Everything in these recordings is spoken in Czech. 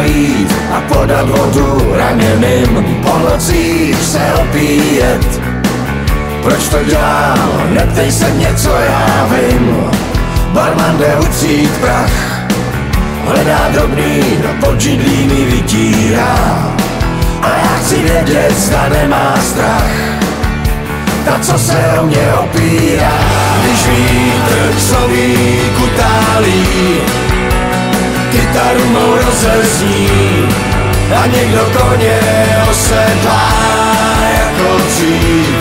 najít a podat vodu raněným, po nocích se opíjet. Proč to dělám, neptej se mě, co já vím. Barman jde utřít prach, hledá drobný, do podžidlí mi vytírá. A já chci vědět, zda nemá strach, ta, co se o mě opírá. Když vítr sloví kutálí, kytaru mou rozezní a někdo koně osedlá jako dřív.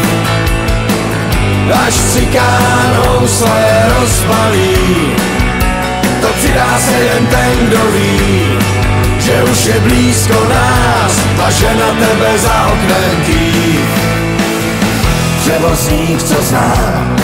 Až cikán housle rozbalí, to přidá se jen ten, kdo ví, že už je blízko nás a že na tebe za oknem kýv. Převozník, co zná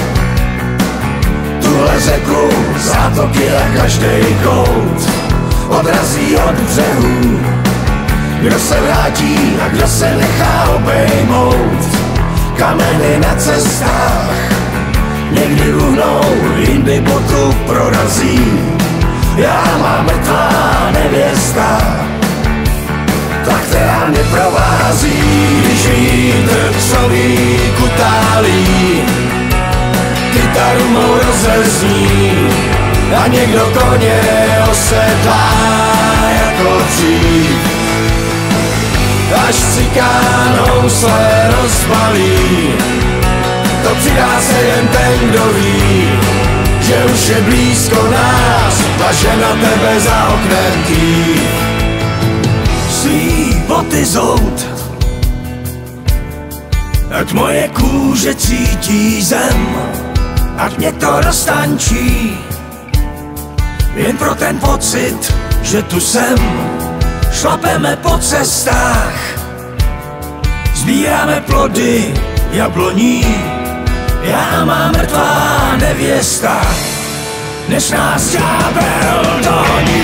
tuhle řeku, zátoky a každej kout, odrazí od břehů. Kdo se vrátí a kdo se nechá obejmout, kameny na cestách někdy uhnou, jindy botu prorazí. Já mám mrtvá nevěsta, ta, která mě provází. Když vítr sloví kutálí, kytaru mou rozezní a někdo koně osedlá jako dřív. Až cikán housle rozbalí, to přidá se jen ten, kdo ví, že už je blízko nás a že na tebe za oknem kýv. Svý boty zout, ať moje kůže cítí zem, ať mě to roztančí, jen pro ten pocit, že tu jsem. Šlapeme po cestách, sbíráme plody jabloní. Já mám mrtvá nevěsta, než nás ďábel doní.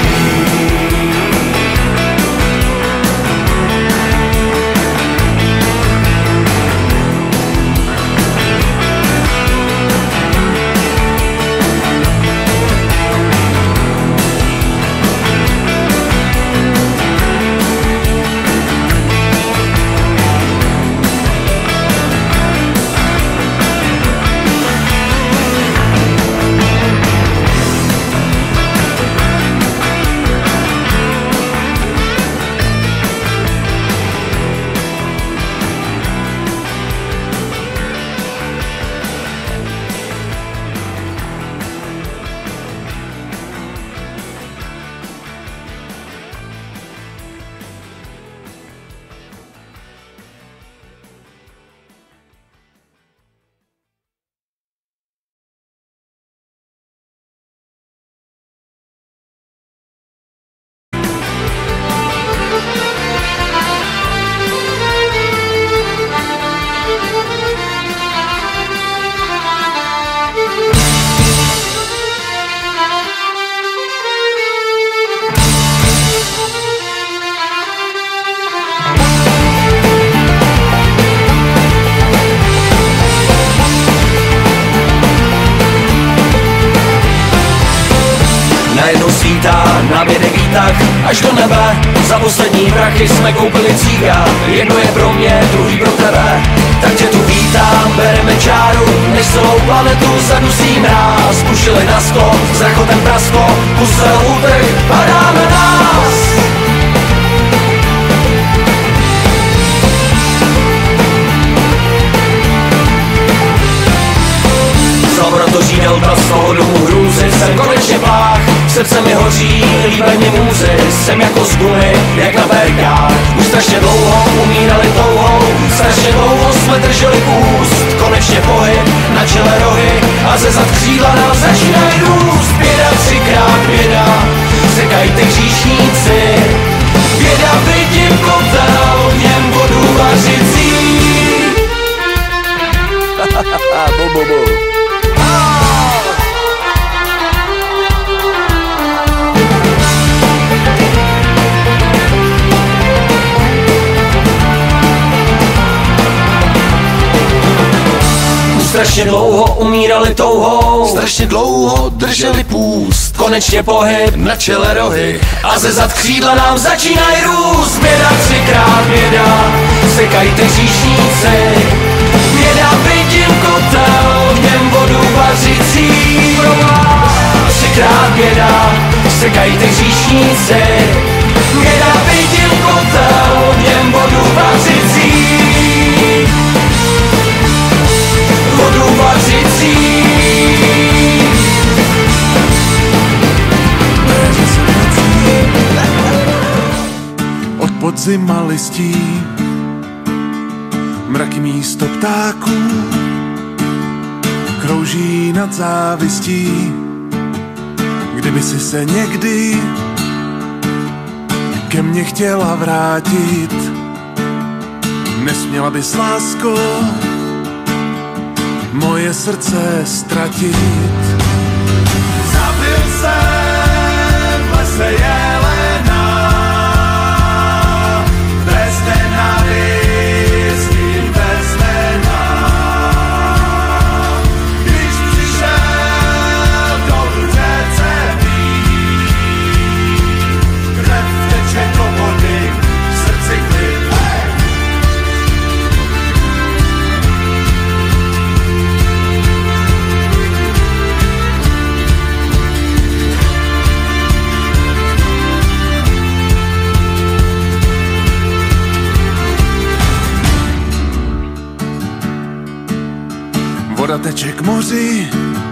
Nám jede výtah až do nebe, za poslední prachy jsme koupili cíga. Jedno je pro mě, druhý pro tebe, tak tě tu vítám, bereme čáru, než celou planetu zadusí mráz. Pušili na sto, s rachotem prasko, kusel útek, padáme nás. Zavrat to řídelka z toho domu hrůzy, jsem konečně plách. Srdce mi hoří, líbej mě můzy, jsem jako z gumy, jak na berkách. Už strašně dlouho umírali dlouhou, strašně dlouho jsme drželi úst. Konečně pohyb, na čele rohy a ze zad křídla nám začínají růst. Běda, třikrát běda, sekají ty hříšníci. Běda, vidím kotel, v něm vodu vařicí. strašně dlouho umírali touhou, strašně dlouho drželi půst, konečně pohyb na čele rohy a ze zad křídla nám začínají růst. Běda, třikrát běda, sekají ty říšníci. Běda, vidím kotel, v něm vodu vařící. Pro vás třikrát běda, sekají ty říšníci. Běda, vidím kotel, v něm vodu vařící. Vodu vařící. Od podzima listí mraky místo ptáků krouží nad závistí. Kdyby si se někdy ke mně chtěla vrátit, nesměla bys, lásko, moje srdce ztratit. Zabil jsem v lese jelena, bez nenávistí, bez vena. Když přišel do řece víc, krev teče do vody, v srdci klid. Voda teče k moři,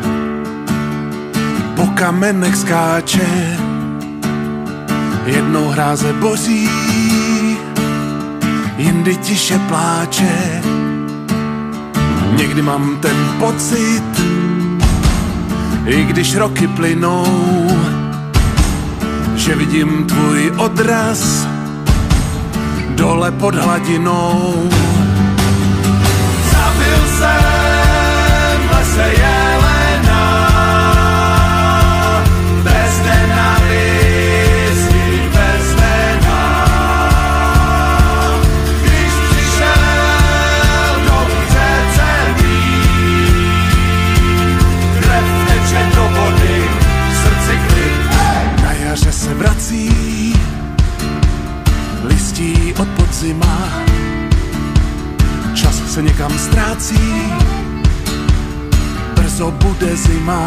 po kamenech skáče, jednou hráze boří, jindy tiše pláče. Někdy mám ten pocit, i když roky plynou, že vidím tvůj odraz dole pod hladinou. Zabil jsem v lese jelena, bez nenávistí, bez vena. Když přišel do řece víc, krev teče do vody, v srdci klid. Na jaře se vrací listí od podzima, čas se někam ztrácí, brzo bude zima.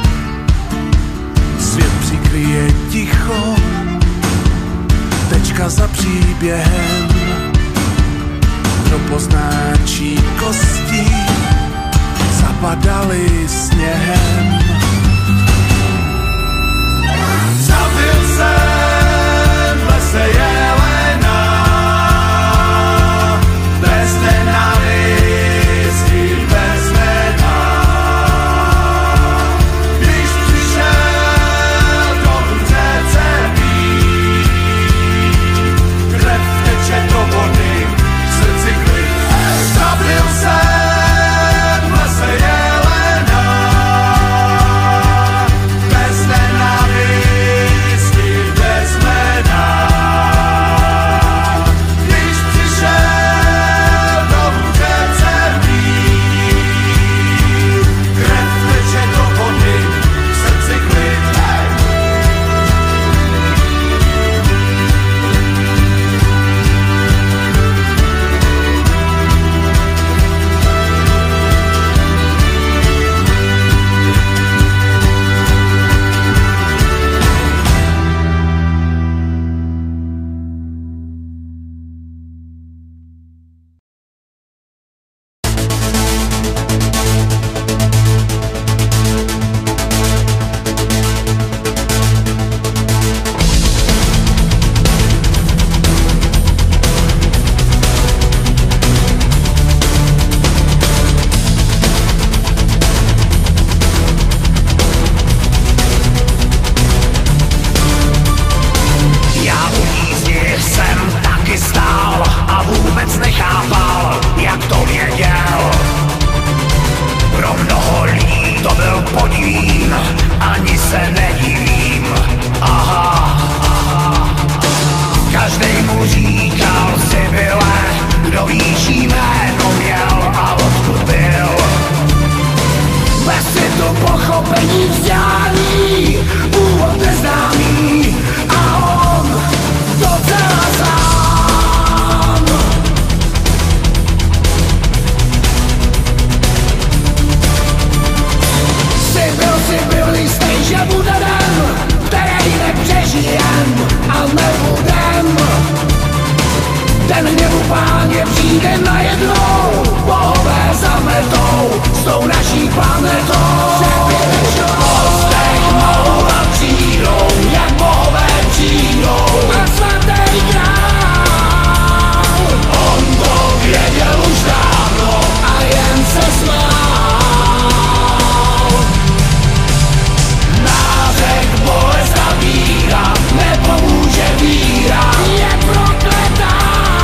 Svět přikryje ticho, tečka za příběhem, kdo poznáčí kosti zapadaly sněhem. Zabil jsem v lese jelena, bez nenávistí, bez vena. Když přišel do řece víc, krev teče do vody, v srdci klid. Zabil jsem v lese jelena, pochopení vzdělání, původ neznámý a on docela sám. Si byl jistý, že bude den, který nepřežijem a nebudem. Den hněvu Páně přijde najednou, bohové zametou s tou naší planetou. Přepěvečnost malova přijdou, jak bohové přijdou a svatý král. On to věděl už dávno a jen se smál. Nářek bolest a víra, nepomůže víra, je prokletá.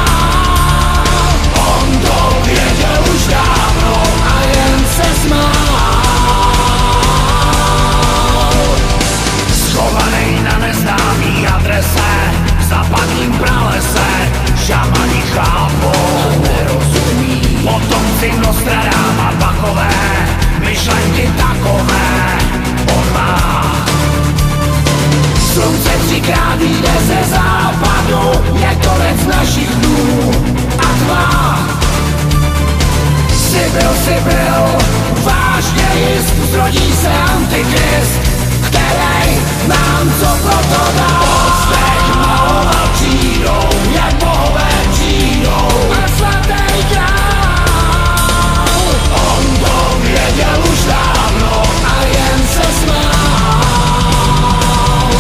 On to věděl už dávno a jen se smál. Schovanej na neznámý adrese, v západním pralese, šamani chápou, nerozumí. Potomci Nostradaama pakové, myšlenky takové, on má. Slunce třikrát jde ze západu, je konec našich dnů a tma. Si byl, vážně jist, zrodí se antikrist, který nám co proto dá. Teď malova přijdou, jak bohové přijdou a svatý král. On to věděl už dávno a jen se smál.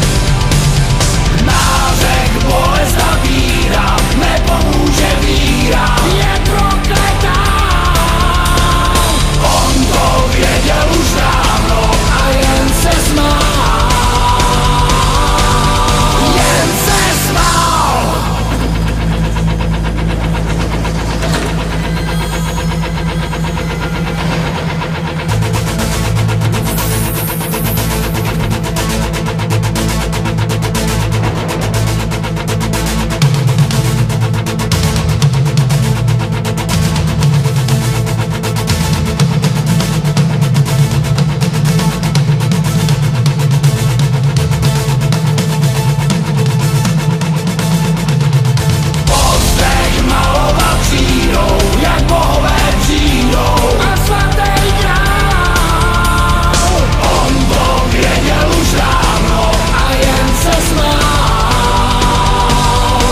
Nářek bolest a víra, nepomůže víra, je prokletá. On to věděl už dávno a jen se smál. Jen se smál. Pozdech malova přijdou, jak bohové přijdou a svatý král. On to věděl už dávno a jen se smál.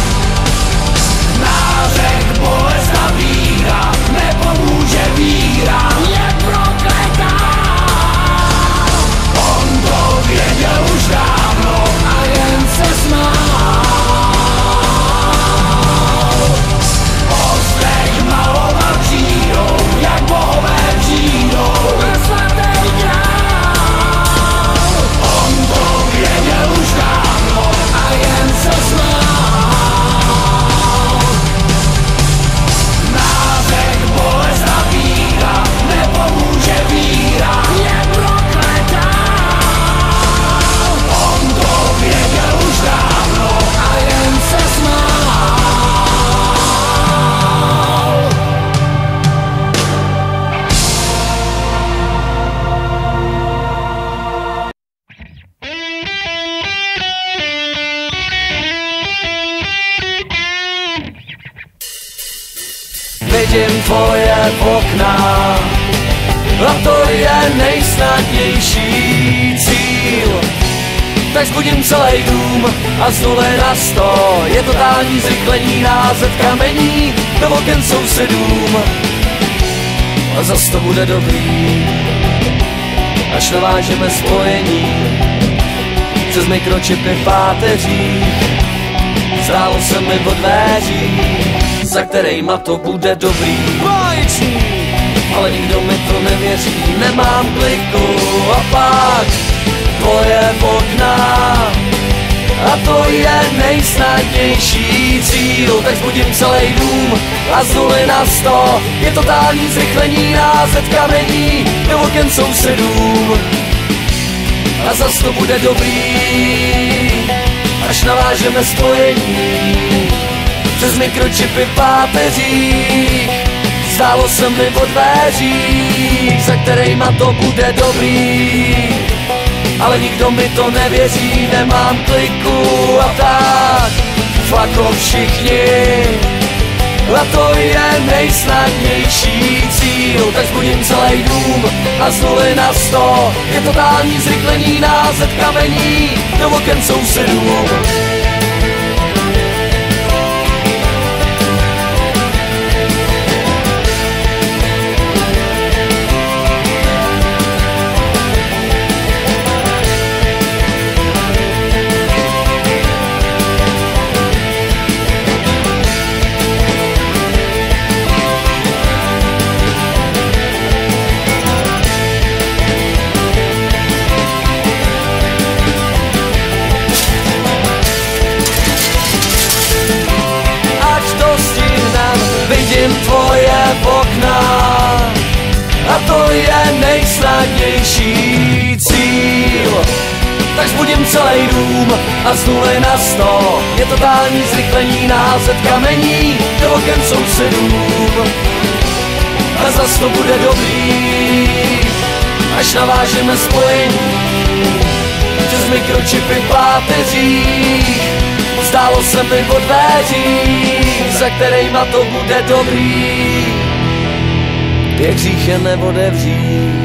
Nářek bolest a víra, nepomůže víra, je prokletá. On to věděl už dávno a jen se smál. Pozdech malova přijdou, jak bohové přijdou a svatý král. On to věděl už dávno a jen se smál. Nářek bolest a víra, nepomůže víra, je prokletá. On to věděl už dávno a jen se smál. Vidím tvoje okna a to je nejsnadnější cíl. Tak zbudím celý dům a z 0 na 100 je totální zrychlení, název kamení do oken sousedům. A zas to bude dobrý, až navážeme spojení přes mikročipy v páteřích. Zdálo se mi od dveří, za kterejma to bude dobrý. Báječný, ale nikdo mi to nevěří. Nemám kliku a pak tvoje okna a to je nejsnadnější cíl. Tak zbudím celý dům a z 0 na 100 je totální zrychlení, název kamení do oken sousedům. A zas to bude dobrý, až navážeme spojení přes mikročipy v páteřích. Zdálo se mi od dveří, za kterejma to bude dobrý, ale nikdo mi to nevěří, nemám kliku a tak fako všichni. A to je nejsnadnější cíl, tak zbudím celý dům a z 0 na 100 je totální zrychlení, název kamení do oken sousedů. Tvoje okna a to je nejsnadnější cíl, tak zbudím celý dům a z 0 na 100 je totální zrychlení, název kamení do oken sousedům. A zas to bude dobrý, až navážeme spojení přes mikročipy v páteřích. Zdálo se mi od dveří, za kterejma to bude dobrý, je hřích je neodevřít.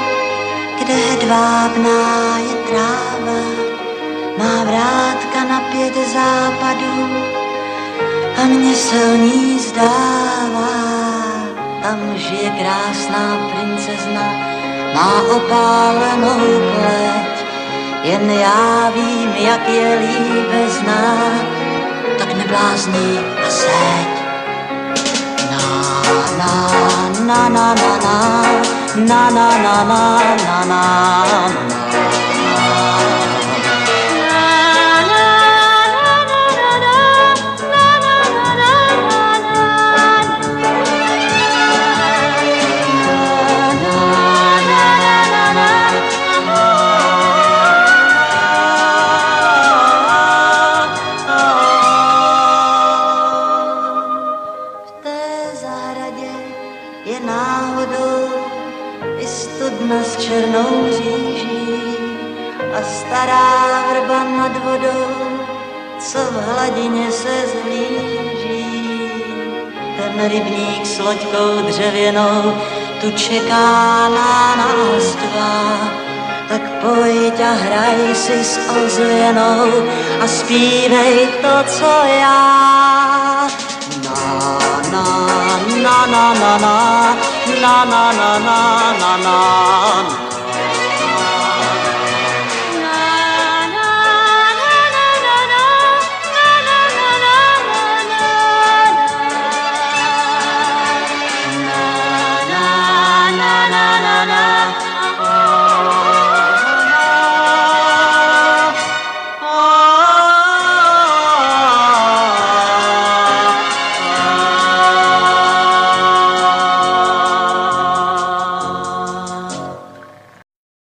Hedvábná je tráva, má vrátka na 5 západů a mně se o ní zdává. Tam žije krásná princezna, má opálenou pleť, jen já vím, jak je líbezná, tak neblázní a seď. Na na na na na na na na na na na. Je náhodou i studna s černou říží a stará vrba nad vodou, co v hladině se zhlíží. Ten rybník s loďkou dřevěnou tu čeká na nás dva, tak pojď a hraj si s ozvěnou a zpívej to, co já. Na na na na na na na na na na na